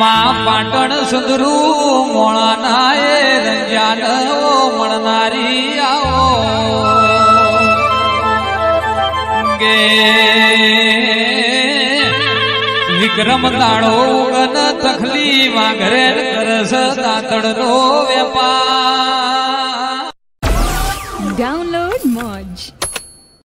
માં પાટણ સુંદરું મોળાના એ રંજાનો મળનારી આવો ગે વિક્રમ તાળો ગન તખલી વાઘરે કરસ દાતડનો વેપાર Download Moj.